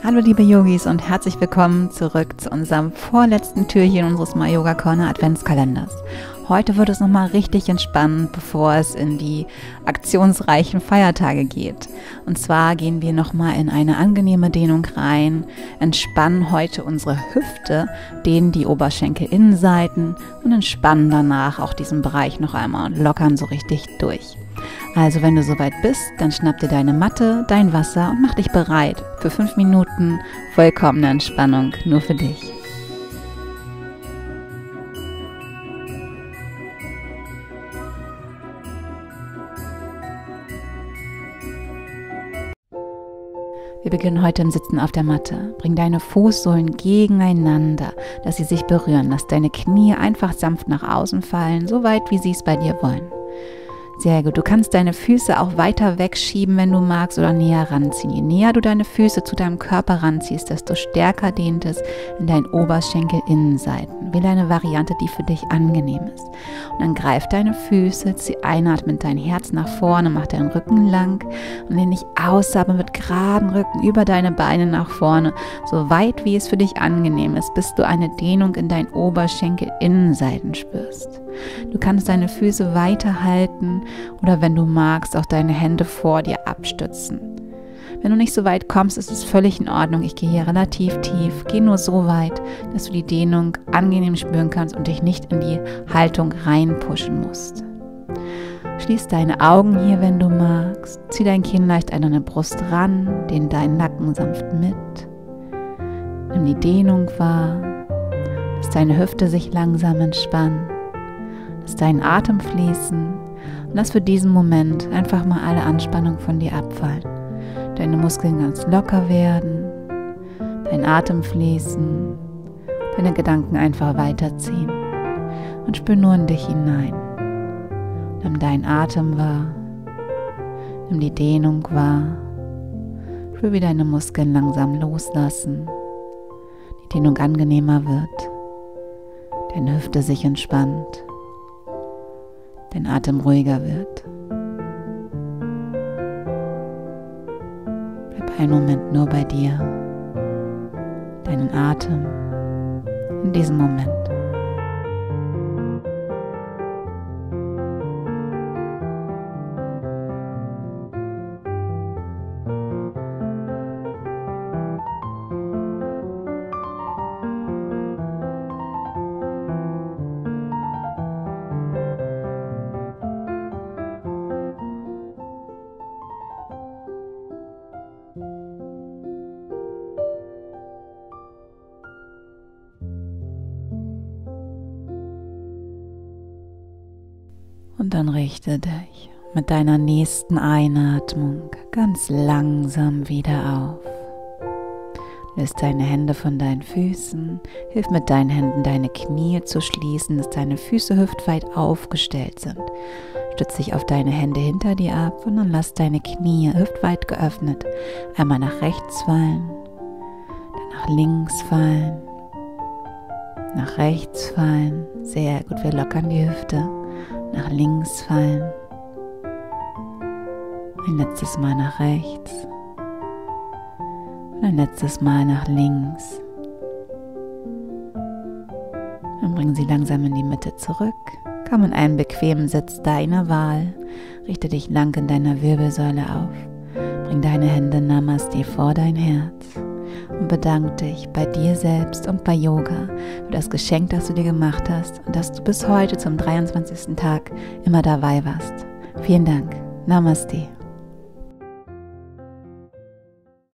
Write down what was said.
Hallo liebe Yogis und herzlich willkommen zurück zu unserem vorletzten Türchen unseres My Yoga Corner Adventskalenders. Heute wird es nochmal richtig entspannend, bevor es in die aktionsreichen Feiertage geht. Und zwar gehen wir nochmal in eine angenehme Dehnung rein, entspannen heute unsere Hüfte, dehnen die Oberschenkelinnenseiten und entspannen danach auch diesen Bereich noch einmal und lockern so richtig durch. Also wenn du soweit bist, dann schnapp dir deine Matte, dein Wasser und mach dich bereit für 5 Minuten vollkommene Entspannung nur für dich. Wir beginnen heute im Sitzen auf der Matte. Bring deine Fußsohlen gegeneinander, dass sie sich berühren. Lass deine Knie einfach sanft nach außen fallen, so weit wie sie es bei dir wollen. Sehr gut. Du kannst deine Füße auch weiter wegschieben, wenn du magst, oder näher ranziehen. Je näher du deine Füße zu deinem Körper ranziehst, desto stärker dehnt es in deinen Oberschenkelinnenseiten. Wähle eine Variante, die für dich angenehm ist. Und dann greif deine Füße, zieh einatmend dein Herz nach vorne, mach deinen Rücken lang und lehn dich ausatmen mit geraden Rücken über deine Beine nach vorne, so weit wie es für dich angenehm ist, bis du eine Dehnung in deinen Oberschenkelinnenseiten spürst. Du kannst deine Füße weiter halten oder wenn du magst, auch deine Hände vor dir abstützen. Wenn du nicht so weit kommst, ist es völlig in Ordnung. Ich gehe hier relativ tief. Geh nur so weit, dass du die Dehnung angenehm spüren kannst und dich nicht in die Haltung reinpushen musst. Schließ deine Augen hier, wenn du magst. Zieh dein Kinn leicht an deine Brust ran, dehn deinen Nacken sanft mit. Nimm die Dehnung wahr, dass deine Hüfte sich langsam entspannt. Lass deinen Atem fließen und lass für diesen Moment einfach mal alle Anspannung von dir abfallen. Deine Muskeln ganz locker werden, dein Atem fließen, deine Gedanken einfach weiterziehen und spür nur in dich hinein. Nimm deinen Atem wahr, nimm die Dehnung wahr, spür, wie deine Muskeln langsam loslassen, die Dehnung angenehmer wird, deine Hüfte sich entspannt, dein Atem ruhiger wird. Bleib einen Moment nur bei dir, deinen Atem in diesem Moment. Und dann richte dich mit deiner nächsten Einatmung ganz langsam wieder auf. Löse deine Hände von deinen Füßen, hilf mit deinen Händen deine Knie zu schließen, dass deine Füße hüftweit aufgestellt sind. Stütze dich auf deine Hände hinter dir ab und dann lass deine Knie hüftweit geöffnet einmal nach rechts fallen, dann nach links fallen, nach rechts fallen. Sehr gut, wir lockern die Hüfte. Nach links fallen, ein letztes Mal nach rechts und ein letztes Mal nach links. Dann bring sie langsam in die Mitte zurück, komm in einen bequemen Sitz deiner Wahl, richte dich lang in deiner Wirbelsäule auf, bring deine Hände Namaste vor dein Herz und bedanke dich bei dir selbst und bei Yoga für das Geschenk, das du dir gemacht hast und dass du bis heute zum 23. Tag immer dabei warst. Vielen Dank. Namaste.